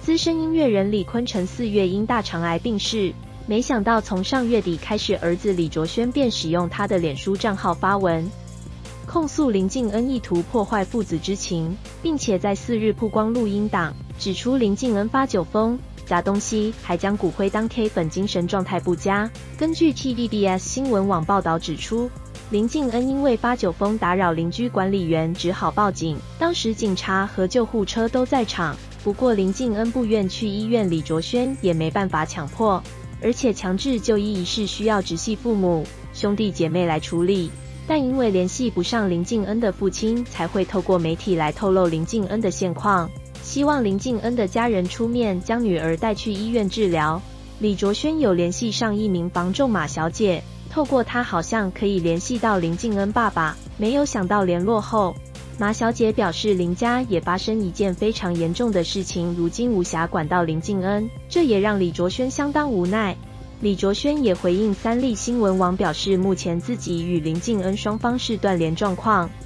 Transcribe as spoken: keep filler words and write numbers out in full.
资深音乐人李坤城四月因大肠癌病逝，没想到从上月底开始，儿子李卓轩便使用他的脸书账号发文，控诉林敬恩意图破坏父子之情，并且在四日曝光录音档，指出林敬恩发酒疯、砸东西，还将骨灰当 K 粉，精神状态不佳。根据 T V B S 新闻网报道指出，林敬恩因为发酒疯打扰邻居管理员，只好报警。当时警察和救护车都在场，不过林敬恩不愿去医院，李卓轩也没办法强迫，而且强制就医一事需要直系父母、兄弟姐妹来处理。但因为联系不上林敬恩的父亲，才会透过媒体来透露林敬恩的现况，希望林敬恩的家人出面将女儿带去医院治疗。李卓轩有联系上一名房仲马小姐，透过她好像可以联系到林敬恩爸爸，没有想到联络后，马小姐表示林家也发生一件非常严重的事情，如今无暇管到林敬恩，这也让李卓轩相当无奈。李卓轩也回应三立新闻网表示，目前自己与林敬恩双方是断联状况，